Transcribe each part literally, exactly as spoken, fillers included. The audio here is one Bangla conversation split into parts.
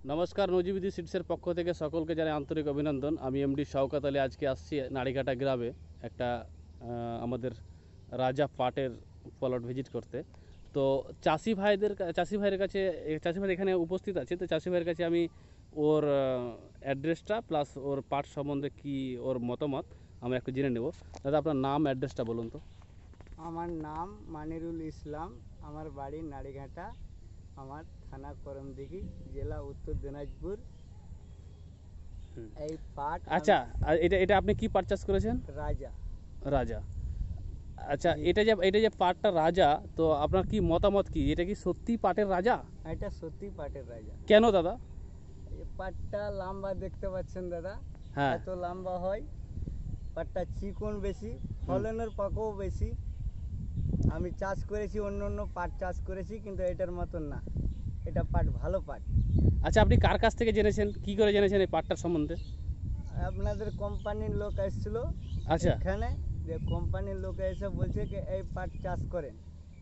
নমস্কার, নজিবিদি সিডসের পক্ষ থেকে সকলকে জানাই আন্তরিক অভিনন্দন। আমি এমডি শওকত আলী। আজকে আসছি নাড়িঘাটা গ্রামে একটা আমাদের রাজা পাটের প্লট ভিজিট করতে। তো চাষি ভাইদের চাষি ভাইয়ের কাছে চাষি ভাই এখানে উপস্থিত আছে। তো চাষি ভাইয়ের কাছে আমি ওর অ্যাড্রেসটা প্লাস ওর পাট সম্বন্ধে কি ওর মতামত আমরা একটু জেনে নেব। দাদা, আপনার নাম অ্যাড্রেসটা বলুন তো। আমার নাম মানিরুল ইসলাম, আমার বাড়ি নাড়িঘাটা, আমার থানা করমদিঘি, জেলা উত্তর দিনাজপুর। এই পাট আচ্ছা, এটা এটা আপনি কি পাট চাষ করেছেন? রাজা। রাজা। আচ্ছা, এটা যে এটা যে পাটটা রাজা, তো আপনার কি মতামত কি? এটা কি সত্যি পাটের রাজা? এটা সত্যি পাটের রাজা। কেন দাদা? এই পাটটা লম্বা দেখতে পাচ্ছেন দাদা, হ্যাঁ, এত লম্বা হয়। পাটটা চিকন বেশি, ফলনের পাকও বেশি। আমি চাষ করেছি, অন্য অন্য পাট চাষ করেছি, কিন্তু এটার মতন না। এটা পাট ভালো পাট। আচ্ছা, আপনি কার কাছ থেকে জেনেছেন, কি করে জেনেছেন এই পাটটার সম্বন্ধে? আপনাদের কোম্পানির লোক এসেছিল আচ্ছা, এখানে, যে কোম্পানির লোক এসে বলছে কি এই পাট চাষ করেন।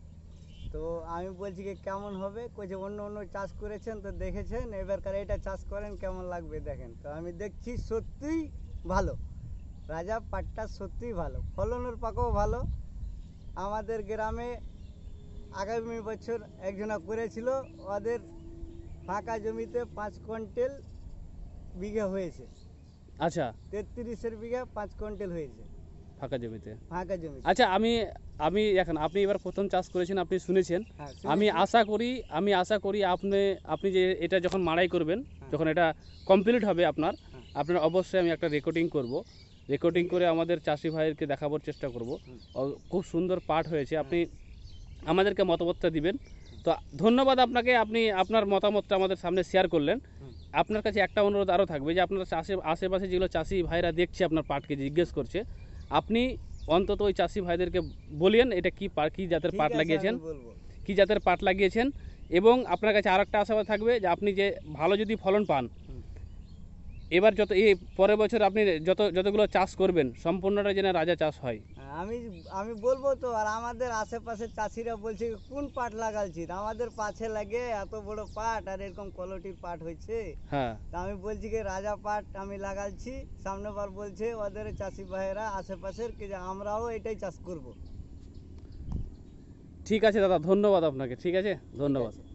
তো আমি বলছি কি কেমন হবে, কইছে অন্য অন্য চাষ করেছেন তো দেখেছেন, এবারকার এটা চাষ করেন কেমন লাগবে দেখেন। তো আমি দেখছি সত্যিই ভালো, রাজা পাটটা সত্যিই ভালো, ফলনের পাকও ভালো। আমাদের গ্রামে আগামী বছর একজনা করেছিল, ওদের ফাঁকা জমিতে পাঁচ কুইন্টাল বিঘা হয়েছে। আচ্ছা, তেত্রিশের বিঘা পাঁচ কুইন্টাল হয়েছে ফাঁকা জমিতে। ফাঁকা জমি। আচ্ছা, আমি আমি এখন আপনি এবার প্রথম চাষ করেছেন, আপনি শুনেছেন। হ্যাঁ, আমি শুনেছি। আশা করি আমি আশা করি আপনি আপনি যে এটা যখন মাড়াই করবেন, হ্যাঁ। যখন এটা কমপ্লিট হবে আপনার, হ্যাঁ। আপনার অবশ্যই আমি একটা রেকর্ডিং করব। রেকর্ডিং করে আমাদের চাষি ভাইদেরকে দেখাবার চেষ্টা করব। হুম। ও- খুব সুন্দর পাট হয়েছে। আপনি আমাদেরকে মতামতটা দিবেন। তো ধন্যবাদ আপনাকে, আপনি আপনার মতামতটা আমাদের সামনে শেয়ার করলেন। হুম। আপনার কাছে একটা অনুরোধ আরও থাকবে, যে আপনার চাষে আশেপাশে যেগুলো চাষি ভাইরা দেখছে আপনার পাটকে জিজ্ঞেস করছে, আপনি অন্তত ওই চাষি ভাইদেরকে বলিয়েন এটা কি পাট, কি জাতের ঠিক পাট আছে, লাগিয়েছেন, আমি বলবো। কি জাতের পাট লাগিয়েছেন। এবং আপনার কাছে আর একটা আশাবাদ থাকবে যে আপনি যে ভালো যদি ফলন পান, হুম। এবার যত এই পরের বছর আপনি যত যতগুলো চাষ করবেন সম্পূর্ণটা যেন রাজা চাষ হয়। হ্যাঁ, আমি আমি বলবো তো। আর আমাদের আশেপাশে চাষিরা বলছে কোন পাট লাগালছি, আমাদের পাছে লাগে এত বড় পাট আর এরকম কোয়ালিটির পাট হয়েছে। হ্যাঁ, তা আমি বলছি কি রাজা পাট আমি লাগালছি। সামনে বার বলছে ওদের চাষি ভাইয়েরা আশেপাশের কি যে আমরাও এটাই চাষ করব। ঠিক আছে দাদা, ধন্যবাদ আপনাকে। ঠিক আছে, ঠিক ধন্যবাদ। আছে।